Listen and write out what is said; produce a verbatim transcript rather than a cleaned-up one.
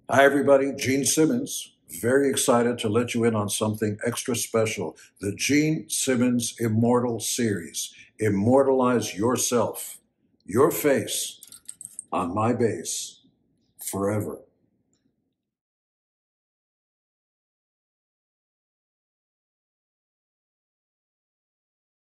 Hi, everybody. Gene Simmons. Very excited to let you in on something extra special. The Gene Simmons Immortal series. Immortalize yourself, your face on my bass forever.